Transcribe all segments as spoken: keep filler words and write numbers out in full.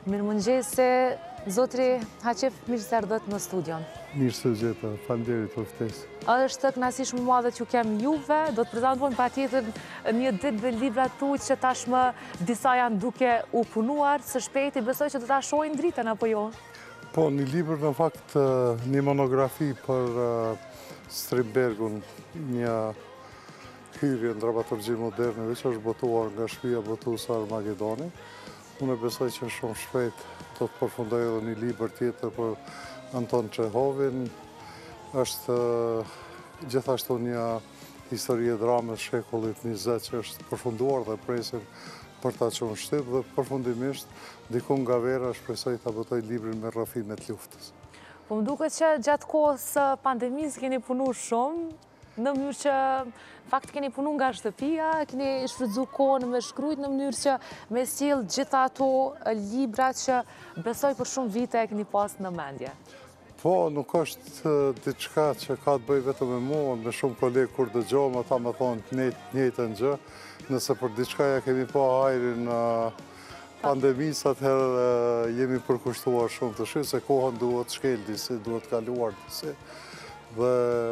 Mirëmëngjese, zotri Haqif, mirë se erdhët në studion. Mirë se gjeta, faleminderit për ftesë. Është kënaqësi shumë e madhe që ju kem juve, do të prezantojmë patjetër një ditë dhe librat tuaj që tashmë disa janë duke u punuar, së shpejti besoj që do ta shohin dritën apo jo? Po, një libër në fakt, një monografi për Strindbergun, një hyrje në dramaturgji moderne, që është botuar nga shtëpia botuese Armagedoni. Unë besoj që shumë shpejt do të përfundoj edhe një libër tjetër për Anton Čehovin. Është gjithashtu një histori e dramës shekullit njëzet që është përfunduar dhe presim për ta qenë shtyp dhe përfundimisht diku nga vera shpresoj ta botoj librin me rrëfimet luftës. Po më duket që gjatë kohës së pandemisë keni punuar shumë, në mënyrë që fakt keni punu nga shtëpia, keni shfrytzu kohën me shkruajt në mënyrë që me sjell gjitha ato libra që besoj për shumë vite e keni pas në mendje. Po, nuk është diçka që ka të bëjë vetëm me mua, me shumë kolegë kur dëgjojmë, ata më thonë të njëjtën gjë, nëse për diçka ja kemi pa hajrin pandemisë, atëherë jemi përkushtuar shumë të shi, se kohën duhet shkel disi, duhet kaluar disi. Dhe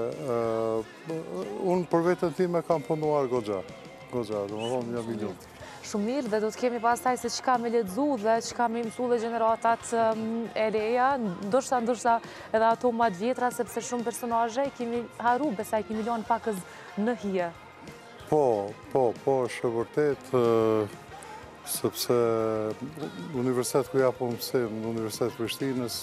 unë për vetën time kam punuar goxha, goxha, dhe më thonë një milion. Shumë mirë, dhe do të kemi pastaj se çka me lexu dhe çka me mësu dhe gjeneratat e reja, ndoshta ndoshta edhe ato më të vjetra, sepse shumë personazhe kemi harru, besoj kemi lënë pakës në hije. Po, po, po, është vërtet, sepse universitet ku japom mësim, në Universitet Prishtinës,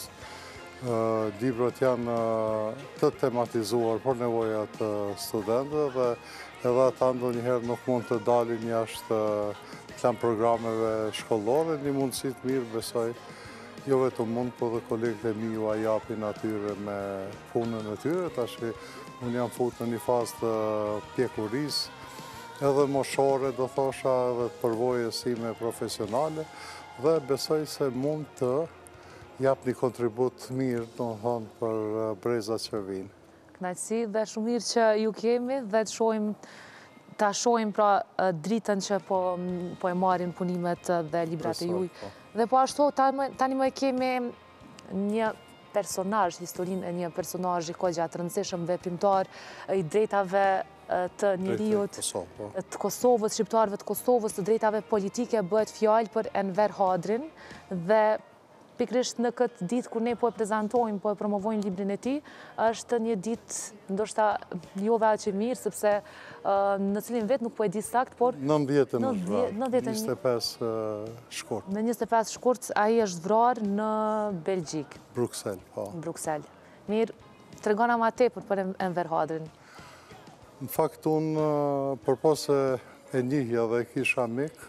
librat janë të tematizuar për nevojat të studentëve dhe edhe ata ndonjëherë nuk mund të dalin jashtë plan programeve shkollore, një mundësi të mirë besoj, jo vetëm mund, po dhe kolegët e mi ju a japin atyre me punën e tyre, tash unë jam fut në një fazë të pjekurisë, edhe moshore do thosha edhe të përvojës sime profesionale dhe besoj se mund të jap një kontribut mirë, do të thonë, për brezat që vinë. Kënaqësi dhe shumë mirë që ju kemi dhe të shohim ta shohim pra dritën që po po e marrin punimet dhe librat e juaj. Dhe po ashtu tani më kemi një personazh, historinë e një personazhi kohë gjatë rëndësishëm veprimtar i drejtave të njeriut të Kosovës, shqiptarëve të Kosovës, të drejtave politike, bëhet fjalë për Enver Hadrin dhe pikrisht në këtë ditë kur ne po e prezantojmë, po e promovojmë librin e tij, është një ditë ndoshta jo dhe aq e mirë, sepse në cilin vetë nuk po e di sakt, por nëntëdhjetë njëzet e pesë shkurt. Në njëzet e pesë shkurt ai është vrarë në Belgjik. Bruksel, po. Bruksel. Mirë, tregona më tepër për Enver Hadrin. Në fakt unë përpos se e njihja dhe kisha mik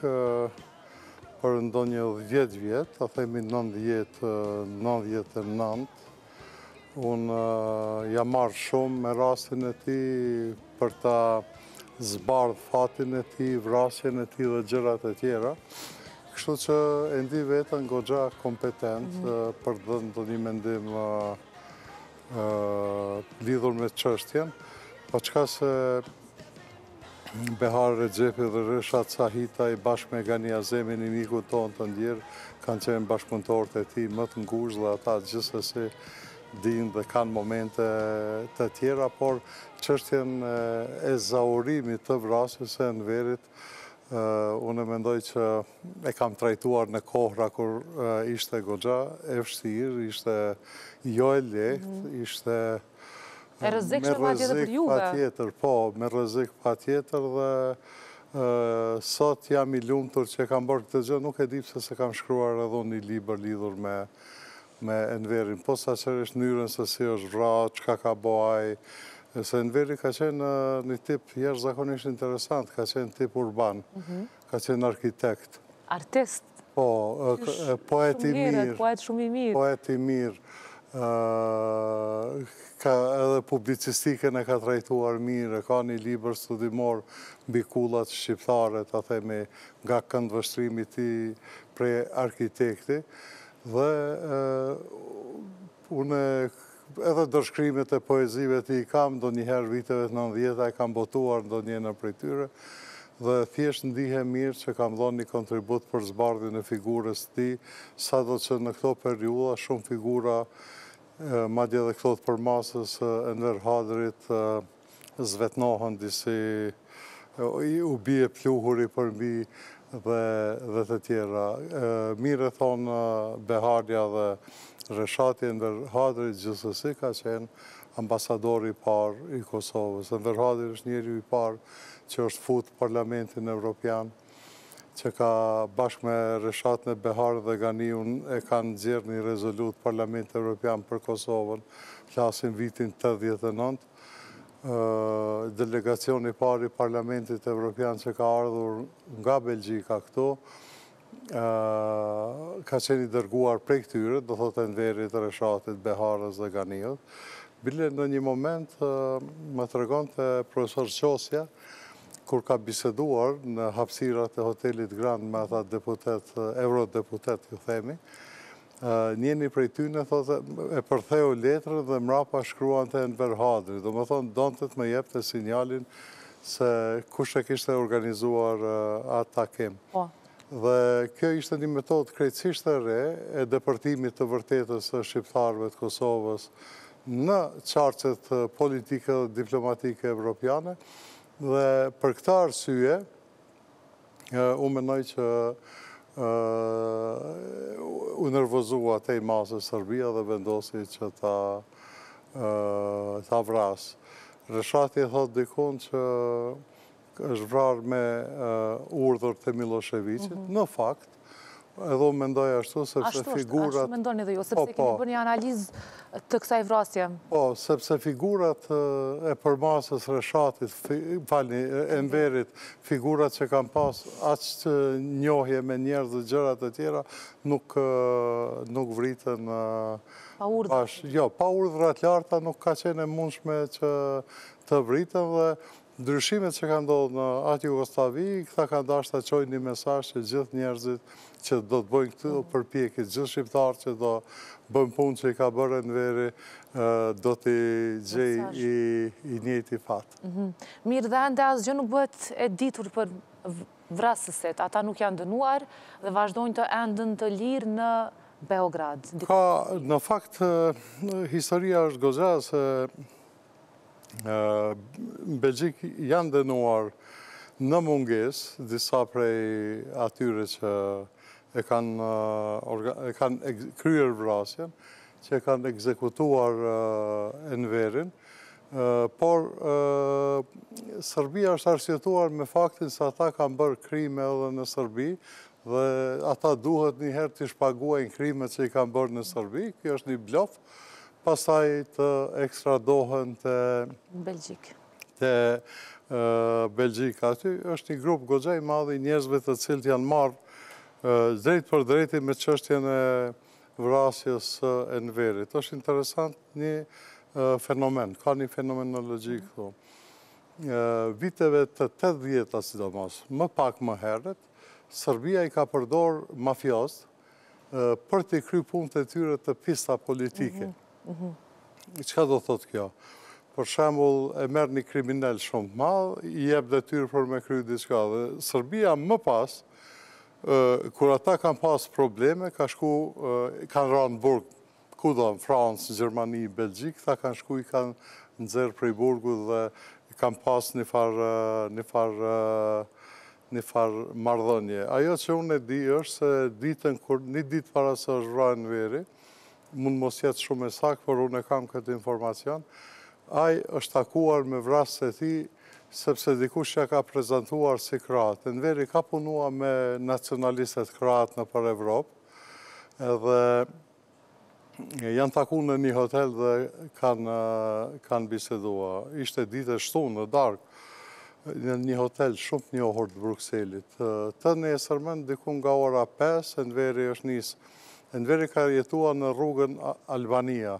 për ndonjë dhjetë vjetë, a themi nëntëdhjetë, nëntëdhjetë e nëntë, unë jam marrë shumë me rastin e ti për ta zbardh fatin e ti, vrasjen e ti dhe gjërat e tjera. Kështu që e ndi vetën goxha kompetent për dhe ndonjë mendim lidhur me çështjen, po çka se Behar Rexhepi dhe Reshat Sahita i bashkë me Gani Azemin, i miku tonë të ndjerë, kanë qenë bashkëpunëtorët e ti më të ngushtë dhe ata gjithsesi dinë dhe kanë momente të tjera, por çështjen e zaurimit të vrasjes së Enverit, unë mendoj që e kam trajtuar në kohra kur ishte goxha e vështirë, ishte jo e lehtë, ishte E rrezikshme pa tjetër për juve. Pa tjetër, po, me rrezik pa tjetër dhe sot jam i lumtur që kam bërë këtë gjë, nuk e di pse se kam shkruar edhe një libër lidhur me me Enverin, po sa qërështë mënyrën se si është vrarë, çka ka bëj, se Enveri ka qenë një tip jashtëzakonisht interesant, ka qenë tip urban, ka qenë arkitekt. Artist. Po, poet i mirë. Poet shumë i mirë. Poet i mirë. Ka edhe publicistikën e ka trajtuar mirë, ka një libër studimor mbi kullat shqiptare, ta themi nga këndvështrimi ti prej arkitekti, dhe unë edhe dërshkrimet e poezive ti i kam, do njëherë viteve të nëntëdhjetë e kam botuar do njënë prej tyre, dhe thjesht ndihem mirë që kam dhënë një kontribut për zbardhjen e figurës së tij, sado që në këto periudha shumë figura, madje edhe këto të përmasës, Enver Hadrit, zvetnohen disi, u bie pluhuri për mbi dhe, dhe të tjera. Mire thonë Behardja dhe Reshati, Enver Hadrit gjithsesi ka qenë ambasadori i parë i Kosovës. Enver Hadrit është njeriu i parë që është fut Parlamentin Evropian, që ka bashkë me Reshatën e Behardit dhe Ganiun e kanë nxjerrë një rezolut Parlamentit Evropian për Kosovën, flasim vitin tetëdhjetë e nëntë. Delegacioni i parë i Parlamentit Evropian që ka ardhur nga Belgjika këtu, ka qenë i dërguar prej këtyre, do thotë Enverit, Reshatit, Behardit dhe Ganiut. Bile në një moment më tregonte profesor Qosja, kur ka biseduar në hapësirat e hotelit Grand me ata deputet, eurodeputet, ju themi, njeni prej tyne thotë, e përtheu letrën dhe mrapa shkruan të Enver Hadrit. Do më thonë, donte të më jepte sinjalin se kush e kishte organizuar atë takim. Dhe kjo ishte një metodë krejtësisht e re e depërtimit të vërtetës së shqiptarëve të Kosovës në qarqet politike dhe diplomatike evropiane. Dhe për këta arsye, u menoj që u nervozua te i masë Serbia dhe vendosi që ta, ta vrasë. Reshati e thot dikun që është vrarë me urdhër të Miloševićit. Në fakt, edhe u mendoj ashtu, sepse figurat... Ashtu mendoni edhe ju, sepse keni bërë një analizë të kësaj vrasje. Po, sepse figurat e përmasës Reshatit, falni, Enverit, figurat që kam pas aq njohje me njerëz dhe gjërat e tjera, nuk, nuk vritën... Pa urdhra. Jo, pa urdhra të larta nuk ka qenë e mundshme që të vritën dhe ndryshimet që ka ndodhur në atë Jugosllavi, këta kanë dashur ta çojnë një mesazh që gjithë njerëzit që do të bëjnë këtë përpjekje, gjithë shqiptarët që do bëjnë punë që i ka bërë Enveri, do t'i gjej i, i njëjti fat. Mirë, dhe ende asgjë nuk bëhet e ditur për vrasësit. Ata nuk janë dënuar dhe vazhdojnë të endën të lirë në Beograd. Ka, në fakt, historia është goxha se në Belgjik janë dënuar në munges disa prej atyre që e kanë, e kanë kryer vrasjen, që e kanë ekzekutuar Enverin, por Serbia është arsyetuar me faktin se ata kanë bërë krime edhe në Serbi dhe ata duhet njëherë të shpaguajnë krimet që i kanë bërë në Serbi. Kjo është një blof. Pastaj të ekstradohen të Belgjik. Të Belgjik. Aty është një grup goxha i madh i njerëzve të cilët janë marrë drejt për drejti me çështjen e vrasjes së Enverit. Është interesant një fenomen, ka një fenomenologji këtu. Viteve të tetëdhjeta sidomos, më pak më herët, Serbia i ka përdor mafiost për të kryer punët e tyre të pista politike. Çka do thot kjo? Për shembull, e merr një kriminal shumë të madh, i jep detyrë për me kryer diçka. Dhe Serbia më pas, kur ata kanë pas probleme, ka shku, kanë rënë në burg, kudo, në Francë, Gjermani, Belgjik, ata kanë shku i kanë nxjerr prej burgut dhe kanë pas një farë, një farë, një farë marrëdhënie. Ajo që unë e di është se ditën kur një ditë para se është vrarë Enveri, mund mos jetë shumë e saktë, por unë e kam këtë informacion, ai është takuar me vrasës e tij sepse dikush ja ka prezantuar si kroat. Enveri ka punuar me nacionalistët kroat në për Evropë, edhe janë takuar në një hotel dhe kanë, kanë biseduar. Ishte ditë e shtunë në darkë, në një hotel shumë të njohur të Brukselit. Të nesërmen, diku nga ora pesë, Enveri është nisë. Enveri ka jetuar në rrugën Albania.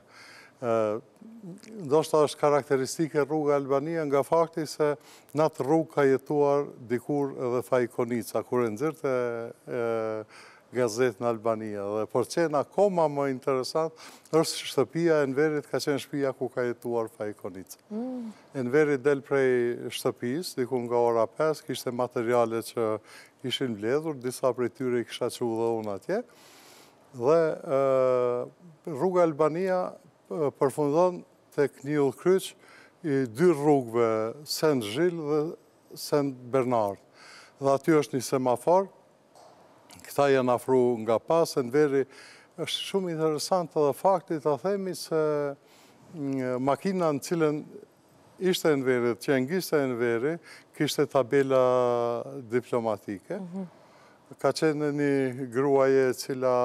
Ndoshta është karakteristike rruga Albania nga fakti se në atë rrugë ka jetuar dikur edhe Fajkonica, kur e nxirte gazetë në Albania. Dhe por qenë akoma më interesant, është shtëpia e Enverit, ka qenë shtëpia ku ka jetuar Fajkonica. Mm. Enveri del prej shtëpis, diku nga ora pesë, kishte materiale që ishin mbledhur, disa prej tyre i kisha që dhe unë atje. Dhe rruga Albania përfundon tek një udhkryq i dy rrugëve, Sent Zhil dhe Sent Bernard. Dhe aty është një semafor, këta janë afru nga pas, Enveri është shumë interesant edhe fakti të themi se makina në cilën ishte Enveri, që ngiste Enveri, kishte tabela diplomatike. Mm-hmm. Ka qenë një gruaje cila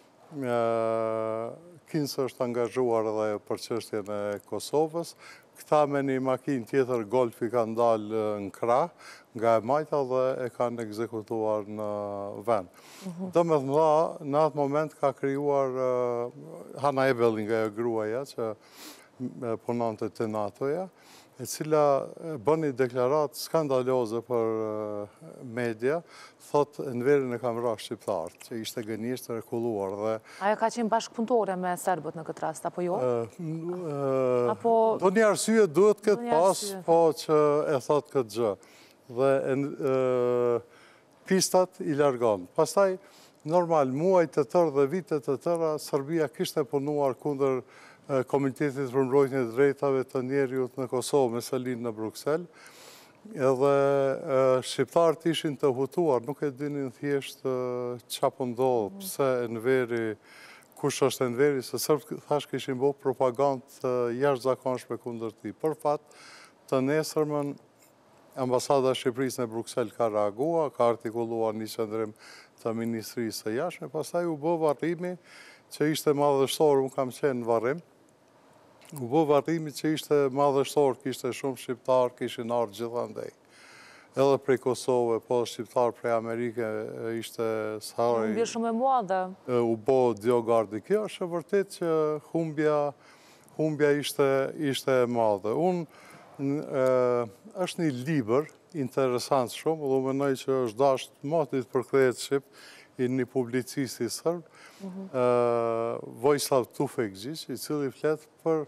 Kinsë është angazhuar edhe për çështjen e Kosovës. Këta me një makinë tjetër Golf i kanë dalë në krah nga e majta dhe e kanë ekzekutuar në vend. Mm-hmm. Do me thëmëra, në atë moment ka krijuar Hana Ebelin nga e gruaja që punonte te NATO-ja, e cila bën një deklarat skandaloze për media, thot Enverin e kam rrah shqiptarët, që ishte gënjesht të rekulluar. Dhe, ajo ka qenë bashkëpunëtore me serbët në këtë rast, apo jo? Uh, apo, do një arsye duhet këtë pas, po që e thot këtë gjë. Dhe uh, pistat i largon. Pastaj, normal, muaj të tërë dhe vitet të tëra, Serbia kishte punuar kundër Komitetit për mbrojtjen e drejtave të njerëzit në Kosovë me cilin në Bruksel, edhe shqiptarët ishin të hutuar, nuk e dinin thjesht çfarë po ndodh, pse Enveri, kush është Enveri, se serbët thash kishin bërë propagandë jashtëzakonshme kundër tij. Për fat të nesërmën Ambasada e Shqipërisë në Bruksel ka reaguar, ka artikuluar një qendrim të Ministrisë së Jashtme, pastaj u bë varrimi që ishte madhështor, unë kam qenë në varrim, u bë varrimi që ishte madhështor, kishte shumë shqiptar, kishin ardhur gjithandej. Edhe prej Kosove, po shqiptar prej Amerike, ishte Sahari. Humbje shumë e madhe. U bë Diogardi. Kjo është e vërtet që humbja, humbja ishte, ishte e madhe. Unë është një libër interesant shumë, dhe u mendoj që është dashur motit për kthehet shqip, i një publicisti sërb, Vojislav Tufekgjić, i cili flet për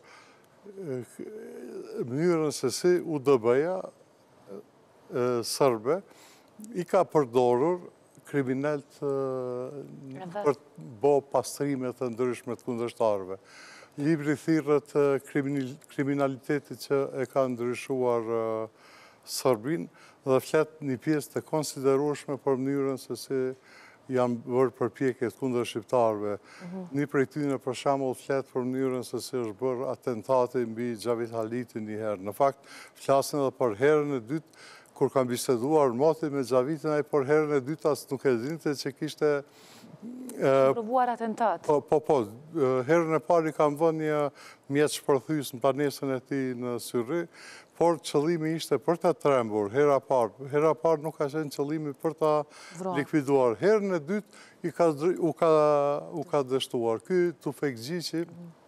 mënyrën se si U D B-ja sërbe i ka përdorur kriminalët për të bërë pastrime të ndryshme të kundërshtarëve. Libri thirrët kriminalitetit që e ka ndryshuar Serbinë dhe flet një pjesë të konsiderueshme për mënyrën se si janë bërë përpjekjet kundër shqiptarëve. Një prej tyre për shembull flet për mënyrën se si është bërë atentati mbi Xhavit Halitin një herë. Në fakt, flasin edhe për herën e dytë, kur kanë biseduar moti me Xhavitin, ai për herën e dytë as nuk e dinte që kishte provuar atentat. Po, po, po. Herën e parë i kanë vënë një mjet shpërthys në banesën e tij në Syri, por qëllimi ishte për ta trembur, hera parë. Hera parë nuk ka qenë qëllimi për ta likviduar. Herën e dytë i ka, u, ka, u ka dështuar. Ky Tufekgjiçi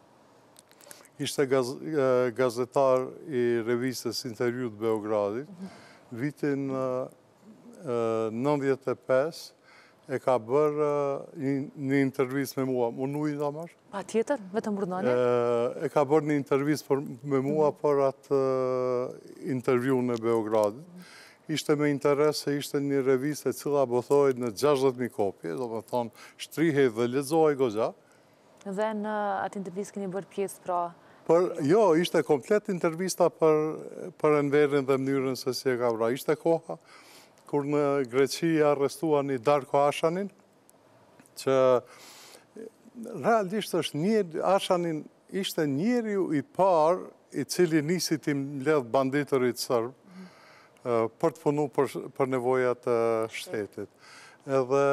ishte gaz, gazetar i revistës Intervju të Beogradit, vitin nëntëdhjetë e pesë, e ka bërë një intervjist me mua. Unë nuk i da marrë? Pa tjetër, vetëm burnone? E ka bërë një intervjist me mua për atë intervju në Beogradit. Ishte me interes se ishte një revist e cila bothoj në gjashtëdhjetë mijë kopje, do me thonë shtrihej dhe lexohej goxha. Dhe në atë intervjist keni bërë pjesë pra... Për, jo, ishte komplet intervista për, për Enverin dhe mënyrën se si e ka vra. Ishte koha kur në Greqi arrestuan një Darko Ashanin, që realisht është një, Ashanin ishte njeriu i parë i cili nisi t'i mbledh banditërit sërb për të punu për, për nevojat e shtetit. Edhe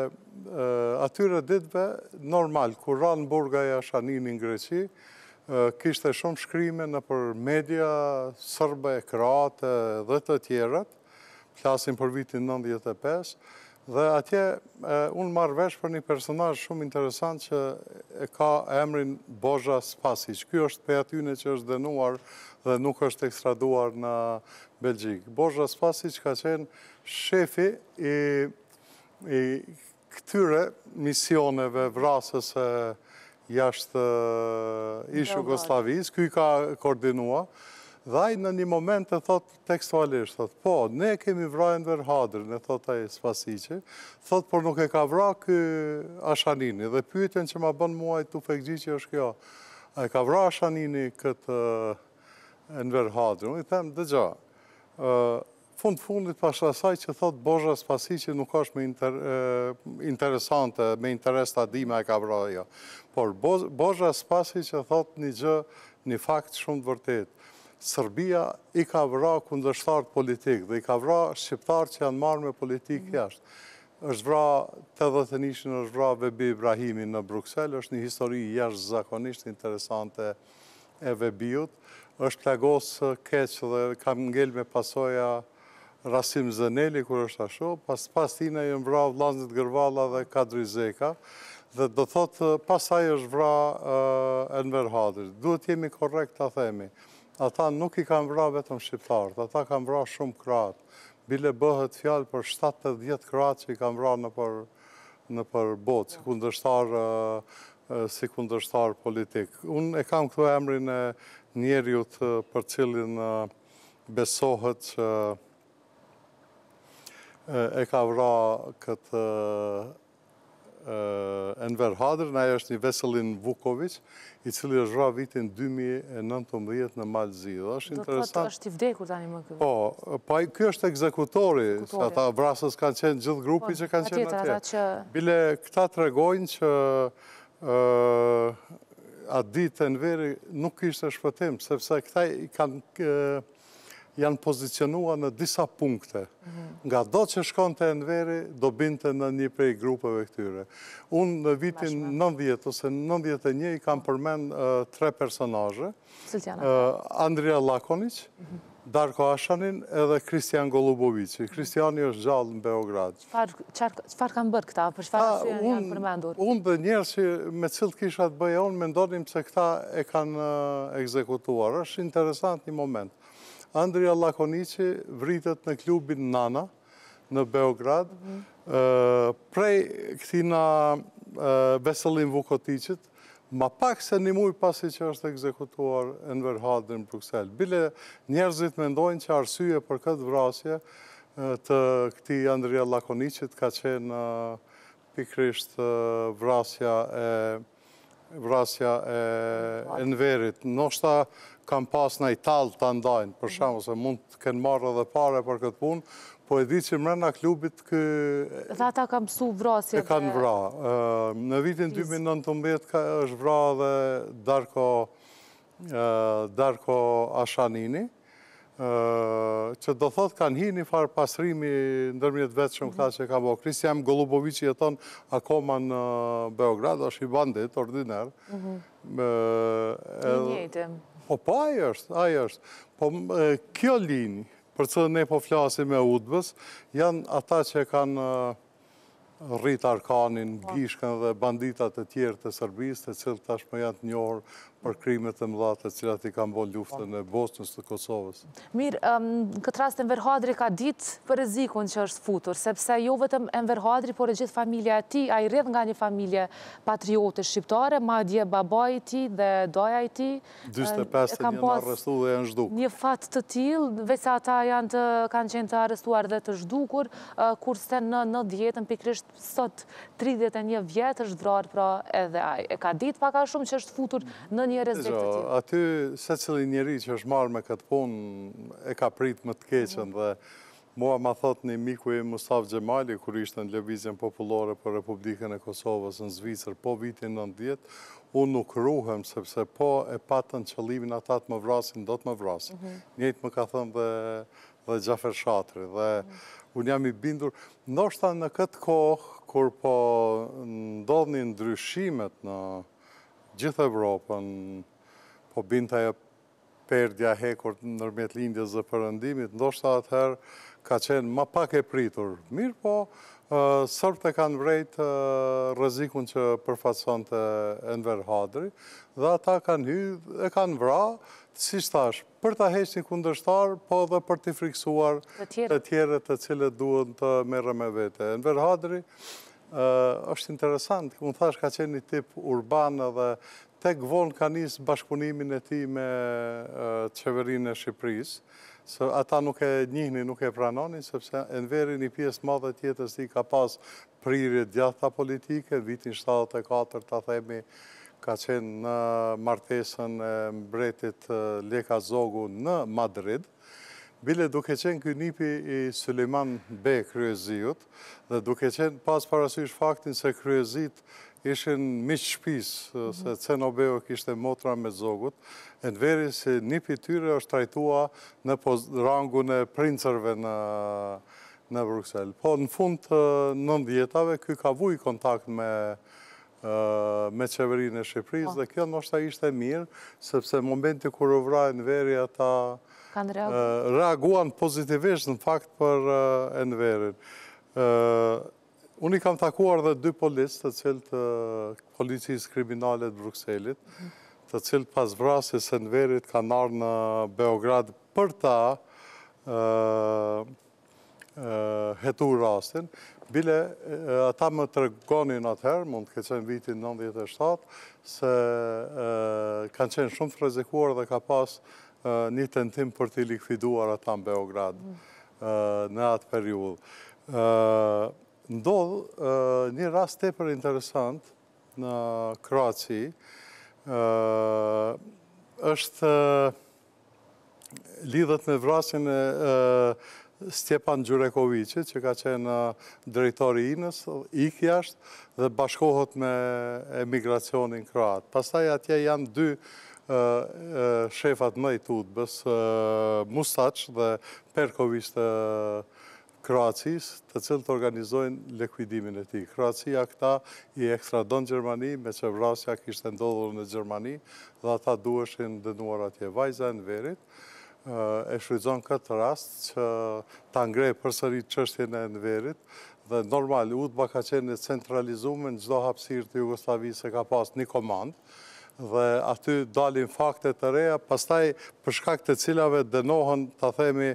atyre ditëve, normal, kur ranë burgaj Ashanini në Greqi, kishte shumë shkrime në për media sërbe, kroate dhe të tjerat, flasim për vitin nëntëdhjetë e pesë, dhe atje unë marrë vesh për një personazh shumë interesant që e ka emrin Boža Spasić. Ky është për atyne që është dënuar dhe nuk është ekstraduar në Belgjik. Boža Spasić ka qenë shefi i, i këtyre misioneve vrasës jashtë ish Jugoslavisë, ky ka koordinua, dhe ai në një moment e thot tekstualisht, thot, po, ne kemi vrarë Enver Hadrin, e thot ai Spasiqi, thot, por nuk e ka vrarë ky Ashanini, dhe pyetjen që ma bën mua i Tufekgjiki është kjo, a e ka vrarë Ashanini këtë Enver Hadrin? Unë i them, dëgja, fund fundit pas asaj që thot Bozha Spasiqi nuk është me interesante, me interes të adime e ka vrarë jo. Por Bozha Spasiqi thot një gjë, një fakt shumë të vërtet. Serbia i ka vrarë kundërshtarët politik dhe i ka vrarë shqiptarë që janë marrë me politikë jashtë. është vrarë tetëdhjetë e njëin është vrarë Vebi Ibrahimi në Bruksel, është një histori jashtëzakonisht interesante e Vebiut. Është plagosë keq dhe kam ngel me pasoja Rasim Zeneli, kur është ashtu, pas pas tina jënë vrarë vllazërit Gërvalla dhe Kadri Zeka, dhe do thotë pasaj është vrarë Enver Hadrit. Duhet jemi korrekt ta themi. Ata nuk i kanë vrarë vetëm shqiptarët, ata kanë vrarë shumë kroatë. Bile bëhet fjalë për shtatëdhjetë e dhjetë kroatë që i kanë vrarë në për në për botë, si kundërshtar si kundërshtar politik. Unë e kam këtu emrin e njeriut për cilin besohet që e ka vrarë këtë Enver Hadrin, ai është një Veselin Vuković, i cili është vrarë vitin dy mijë e nëntëmbëdhjetë në Malzi. Është interesant. Do të është i vdekur tani më këtu. Po, pa ky është ekzekutori, se ata vrasës kanë qenë gjithë grupi që kanë qenë atje. Bile këta tregojnë që atë ditë Enveri nuk kishte shpëtim, sepse këta i kanë janë pozicionua në disa punkte. Nga do që shkon të Enveri, do binte në një prej grupeve këtyre. Unë në vitin nëntëdhjetë ose nëntëdhjetë e një i kam përmend tre personazhe. Andrija Lakonić, Darko Ashanin edhe Kristian Golubovici. Kristiani është gjallë në Beograd. Çfarë kanë bërë këta? Për çfarë arsye janë përmendur? Unë dhe njerëz që me cilët kisha të bëja unë mendonim se këta e kanë ekzekutuar. Është interesant një moment. Andrija Lakonici vritet në klubin Nana në Beograd, prej këtina Veselin Vukotićit, ma pak se një muj pasi që është ekzekutuar Enver Hadri në Bruksel. Bile njerëzit mendojnë që arsye për këtë vrasje të këti Andrija Lakonicit ka qenë pikrisht vrasja e vrasja e Enverit. Noshta kam pas në Italë të ndajnë, për shembull se mund të kenë marrë edhe pare për këtë punë, po e di që mrena klubit kë... Dhe ata ka mësu vrasje? E kanë vra. Në vitin dy mijë e nëntëmbëdhjetë është vra dhe Darko, Darko Ashanini, që do thot kanë hi një farë pasrimi ndërmjet vetë shumë këta që ka bo. Kristian Golubovici jeton akoma në Beograd, është i bandit, ordiner. Një njëjtë. Po, po, ajo është, ajo është. Po, kjo linjë, për cilën ne po flasim me udhbës, janë ata që kanë rrit Arkanin, Gishkën dhe banditat e tjerë të Serbisë, të cilët tashmë janë të njohur për krimet e mëdha të cilat i kanë bërë luftën e Bosnës të Kosovës. Mirë, në këtë rast Enver Hadri ka ditë për rrezikun që është futur, sepse jo vetëm Enver Hadri, por e gjithë familja e tij, ai rreth nga një familje patriote shqiptare, madje babai i tij dhe doja i tij dyzet e pesë janë arrestuar dhe janë zhdukur. Një fat të tillë, veç ata janë të kanë qenë të arrestuar dhe të zhdukur, kurse në nëntëdhjetën pikërisht sot tridhjetë e një vjet është vrarë pra edhe ai. E ka ditë pak a shumë që është futur në një rrezik të tillë. Aty secili njeri që është marrë me këtë punë e ka prit më të keqen dhe mua ma thot një miku i Mustaf Gjemali, kur ishte në lëvizjen popullore për Republikën e Kosovës në Zvicër po vitin nëntëdhjetë, unë nuk ruhem sepse po e patën qëllimin ata të më vrasin, do të më vrasin. Njëjtë më ka thënë dhe dhe Gjafer Shatri dhe unë jam i bindur. Ndoshta në këtë kohë, kur po ndodhin ndryshimet në gjithë Evropën, po binte ajo perdja hekur ndërmjet lindjes dhe perëndimit, ndoshta atëherë ka qenë më pak e pritur. Mirë po, sërbët e kanë vrejt rrezikun që përfaqësonte Enver Hadri dhe ata kanë hyrë e kanë vrarë, siç thash, për ta hequr një kundërshtar, po edhe për t'i friksuar të tjerët të cilët duhen të merren me vete. Enver Hadri është interesant, unë thash ka qenë një tip urban dhe tek vonë ka nisë bashkëpunimin e ti me qeverinë e Shqipërisë, se ata nuk e njihni, nuk e pranonin, sepse Enveri një pjesë madhe tjetës ti ka pas prirje djatha politike, vitin shtatëdhjetë e katër, ta themi, ka qenë në martesën e mbretit Leka Zogu në Madrid, bile duke qenë ky nipi i Suleiman B. Kryeziut, dhe duke qenë pas parasysh faktin se Kryezit ishin miq shtëpisë, se Cenobeu kishte motra me Zogut, Enveri si nipi tyre është trajtua në rangun e princerve në, në Bruxelles. Po në fund të nëntëdhjetave, ky ka vuj kontakt me, me qeverinë e Shqipërisë, dhe kjo ndoshta ishte mirë, sepse momenti kur u vra Enveri ata reaguan pozitivisht në fakt për Enverin. Unë i kam takuar dhe dy policë të cilët policisë kriminale të Brukselit, të cilët pas vrasjes së Enverit kanë ardhur në Beograd për ta hetuar rastin. Bile ata më tregonin atëherë, mund të ketë qenë vitin nëntëdhjetë e shtatë, se kanë qenë shumë të rrezikuar dhe ka pas një tentim për t'i likviduar ata në Beograd në atë periudhë. Ndodh një rast tepër interesant në Kroaci, është lidhet me vrasjen e Stjepan Gjurekovicit, që ka qenë drejtori i inës, ik jashtë dhe bashkohet me emigracionin kroat. Pastaj atje janë dy shefat më i tutbës, Mustaç dhe Perković të Kroacisë, të cilët organizojnë likuidimin e tij. Kroacia këta i ekstradon Gjermani, me që vrasja kishte ndodhur në Gjermani, dhe ata duheshin dënuar atje. Vajza e Enverit e shfrytëzon këtë rast që ta ngrej përsëri çështjen e Enverit, dhe normal, udhba ka qenë e centralizuar në çdo hapësirë të Jugosllavisë se ka pas një komandë, dhe aty dalin fakte të reja, pastaj për shkak të cilave dënohen, ta themi,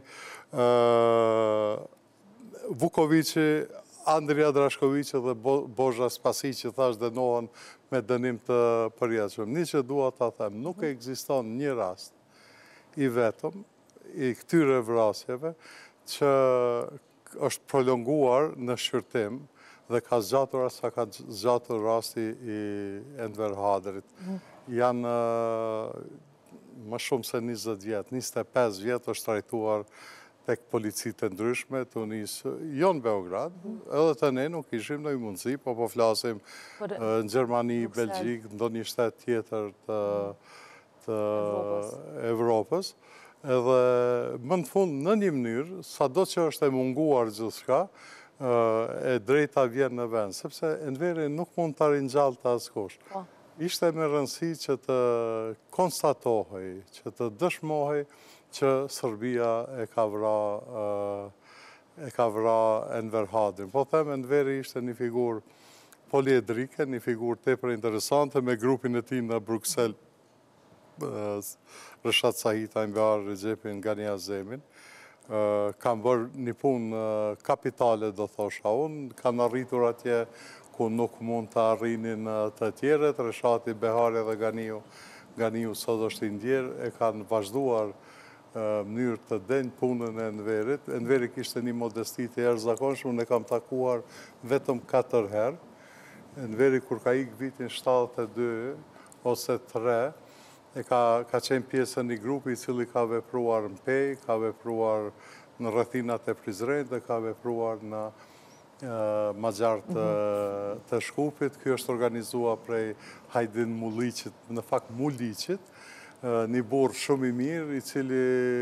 Vukovici, Andrija Drashkovici dhe Boža Spasić, që thash dënohen me dënim të përjetshëm. Një që dua ta them, nuk ekziston një rast i vetëm i këtyre vrasjeve që është prolonguar në shqyrtim dhe ka zgjatur sa ka zgjatur rasti i Enver Hadrit. Janë më shumë se njëzet vjetë, njëzet e pesë vjetë është trajtuar tek policitë të ndryshme, të unisë, jo në Beograd, edhe të ne nuk ishim në i mundësi, po po flasim në Gjermani, Belgjik, ndo një shtetë tjetër të Evropës, edhe më në fund në një mënyrë, sa do që është e munguar gjithçka, e drejta vjen në vend, sepse Enveri nuk mund të rinjallë të askush. Ishte me rëndësi që të konstatohej, që të dëshmohej që Serbia e ka vra e ka vra Enver Hadrin. Po them, Enveri ishte një figurë poliedrike, një figurë tepër interesante, me grupin e tij në Bruxelles, Reshat Sahita, Enver Recepin, Gani Azemin. Kam bërë një punë kapitale, do thosha unë, kanë arritur atje ku nuk mund të arrinin të tjeret, Reshati, Behari dhe Ganiu. Ganiu sot është i ndjerë, e kanë vazhduar mënyrë të denjë punën e Enverit. Enveri kishte një modesti të jashtëzakonshme, unë e kam takuar vetëm katër herë. Enveri kur ka ikë vitin shtatëdhjetë e dy ose tre, e ka ka qenë pjesë e një grupi i cili ka vepruar në Pej, ka vepruar në rrethinat e Prizrenit dhe ka vepruar në Maxhar të Shkupit. Ky është organizuar prej Haqif Mulliqit, në fakt Mulliqit, një burr shumë i mirë, i cili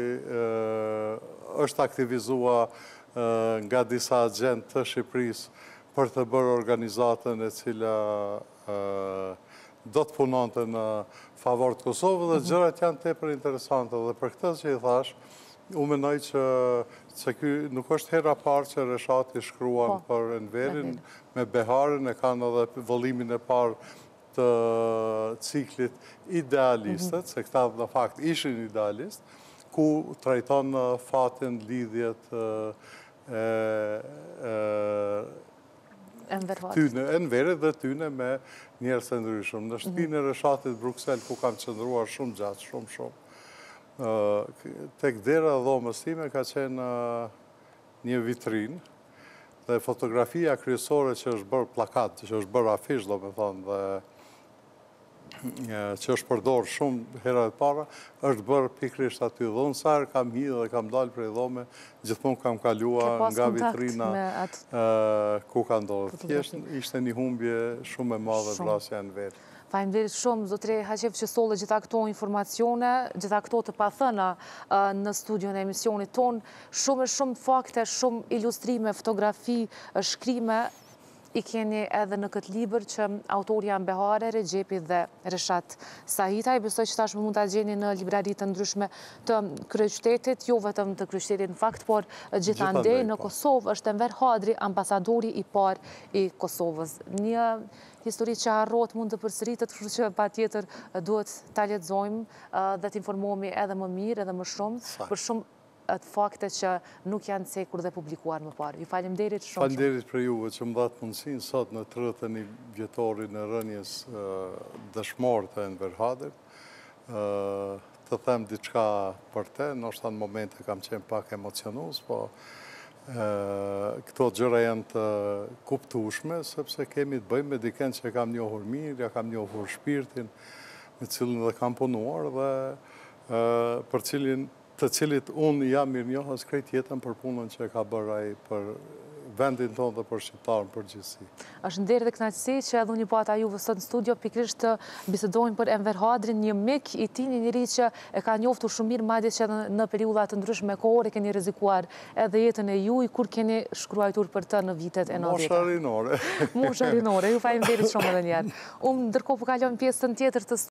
është aktivizua nga disa agent të Shqipërisë për të bërë organizatën e cila do të punonte në favor të Kosovës, dhe gjërat janë tepër interesante, dhe për këtë që i thash, u mendoj që se ky nuk është hera parë që Reshati shkruan për Enverin me Beharin, e kanë edhe vëllimin e parë të ciklit Idealistët, se këta në fakt ishin idealist, ku trajton fatin lidhjet tyne, Enverit dhe tyne me njerëz të ndryshëm. Në shtëpinë e Reshatit Bruxelles, ku kam qëndruar shumë gjatë, shumë shumë. Tek dera dhomës time ka qenë një vitrinë, dhe fotografia kryesore që është bërë plakat, që është bërë afish, do me thonë, dhe që është përdorë shumë hera e para, është bërë pikrisht aty. Dhe unë sarë kam hi dhe kam dalë prej dhome, gjithmonë kam kalua nga vitrina ku ka ndodhë. Thjesht ishte një humbje shumë e madhe vrasja në verë. Faleminderit shumë, zotre Haqif, që solle gjitha këto informacione, gjitha këto të pathëna në studion e emisionit tonë, shumë e shumë fakte, shumë ilustrime, fotografi, shkrime, i keni edhe në këtë libër që autori janë Behare, Regjepi dhe Reshat Sahita. I besoj që tashmë mund të gjeni në librari të ndryshme të kryeqytetit, jo vetëm të kryeqytetit në fakt, por gjithandej në Kosovë është Enver Hadrit, ambasadori i parë i Kosovës. Një histori që harrohet mund të përsëritet, kështu që patjetër duhet ta lexojmë dhe të informohemi edhe më mirë, edhe më shumë për shumë të fakte që nuk janë cekur dhe publikuar më parë. Ju faleminderit shumë. Faleminderit për juve që më dhatë mundësinë sot në tridhjetë e një vjetorin e rënjes dëshmorë të Enver Hadrit. Të them diçka për te, ndoshta në momente kam qenë pak emocionus, po këto gjëra janë të kuptueshme, sepse kemi të bëjmë me dikën që kam njohur mirë, ja kam njohur shpirtin, me cilin dhe kam punuar dhe për cilin të cilit unë jam mirë njohës krejt jetën për punën që ka bërë ai për vendin tonë dhe për shqiptarën përgjithësi. Është nderë dhe kënaqësi që edhe unë pata juve sot në studio pikërisht të bisedojmë për Enver Hadrin, një mik i tij, një njeri që e ka njoftur shumë mirë, madje që në periudha të ndryshme kohore keni rrezikuar edhe jetën e juaj kur keni shkruar për të në vitet e nëntëdhjetë. Mosha rinore. Mosha rinore. Ju faleminderit shumë edhe një herë. Unë ndërkohë po kalojmë pjesën tjetër të